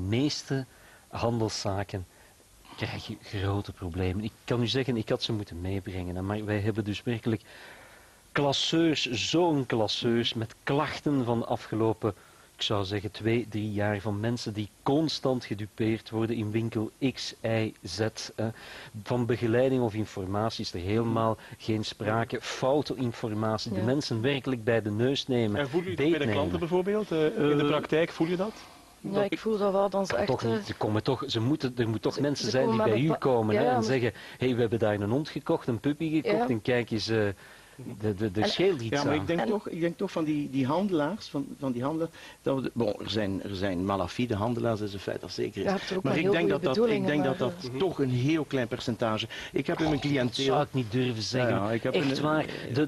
meeste handelszaken krijg je grote problemen. Ik kan u zeggen, ik had ze moeten meebrengen, hè, maar wij hebben dus werkelijk klasseurs, zo'n klasseurs, met klachten van de afgelopen, ik zou zeggen 2, 3 jaar, van mensen die constant gedupeerd worden in winkel X, Y, Z. Van begeleiding of informatie is er helemaal geen sprake. Foute informatie, de mensen werkelijk bij de neus nemen. En voel je dat bij de klanten bijvoorbeeld? In de praktijk voel je dat? Ja, ik voel dat wel. Dan ze echt, toch niet, er moeten toch mensen zijn die komen bij met u komen ja, en zeggen, hey, we hebben daar een hond gekocht, een puppy gekocht en kijk eens, er scheelt iets ja, maar aan. ik denk toch van die handelaars, van die handelaars, dat we, bon, er zijn malafide handelaars, dat is een feit, dat zeker is. Maar ik denk dat toch een heel klein percentage. Ik heb in mijn cliënteel... Dat zou ik niet durven zeggen. Ja, echt waar,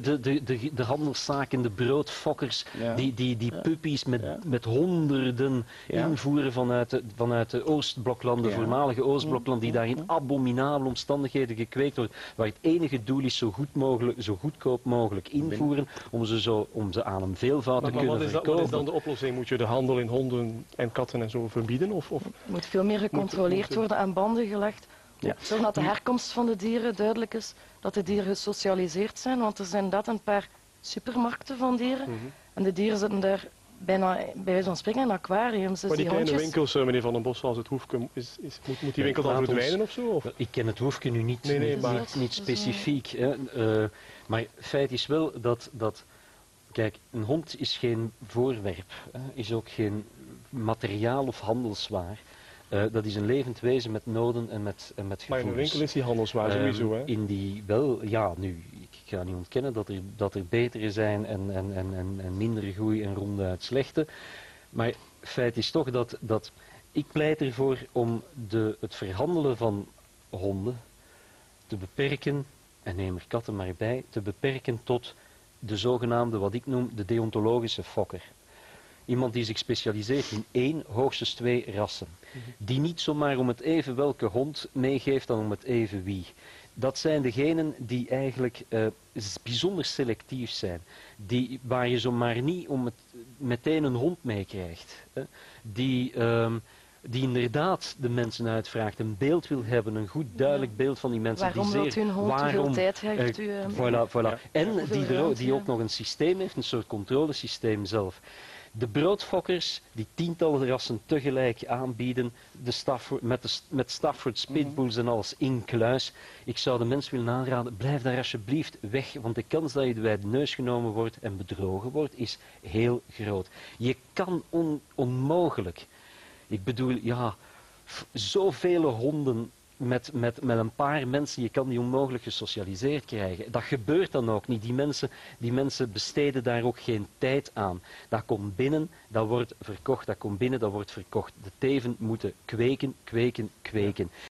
de handelszaken, de broodfokkers, die puppies met honderden invoeren vanuit de Oostbloklanden, voormalige Oostbloklanden, die daar in abominabele omstandigheden gekweekt worden, waar het enige doel is zo goedkoop mogelijk invoeren om ze aan een veelvoud te kunnen verkopen. Wat is dan de oplossing? Moet je de handel in honden en katten en zo verbieden? Of? Er moet veel meer gecontroleerd worden, aan banden gelegd. Ja. Zodat de herkomst van de dieren duidelijk is, dat de dieren gesocialiseerd zijn, want er zijn inderdaad een paar supermarkten van dieren. En de dieren zitten daar bijna, bij wijze van spreken, in aquariums. Dus maar die kleine hondjes... winkels, meneer Van den Bos, zoals het Hoefke, moet die winkel dan verdwijnen of zo? Of? Ik ken het Hoefke nu niet specifiek. Maar feit is wel dat kijk, een hond is geen voorwerp, is ook geen materiaal of handelswaar. Dat is een levend wezen met noden en met gevoelens. Maar in een winkel is die handelswaar sowieso, hè? In die wel, ja, nu, ik ga niet ontkennen dat er betere zijn en minder goeie en ronduit slechte. Maar feit is toch dat ik pleit ervoor om het verhandelen van honden te beperken, en neem er katten maar bij, te beperken tot de zogenaamde, wat ik noem, de deontologische fokker. Iemand die zich specialiseert in 1, hoogstens 2 rassen. Die niet zomaar om het even welke hond meegeeft dan om het even wie. Dat zijn degenen die eigenlijk bijzonder selectief zijn. Waar je zomaar niet meteen een hond meekrijgt. Die inderdaad de mensen uitvraagt, een beeld wil hebben, een goed duidelijk beeld van die mensen. Waarom wilt u een hond, hoeveel tijd heeft u? Voilà. En die ook nog een systeem heeft, een soort controlesysteem zelf. De broodfokkers die tientallen rassen tegelijk aanbieden, met Stafford Pitbulls en alles in kluis. Ik zou de mensen willen aanraden, blijf daar alsjeblieft weg, want de kans dat je bij de neus genomen wordt en bedrogen wordt is heel groot. Je kan onmogelijk, ik bedoel, ja, zoveel honden met een paar mensen, je kan die onmogelijk gesocialiseerd krijgen. Dat gebeurt dan ook niet. Die mensen besteden daar ook geen tijd aan. Dat komt binnen, dat wordt verkocht, dat komt binnen, dat wordt verkocht. De teven moeten kweken.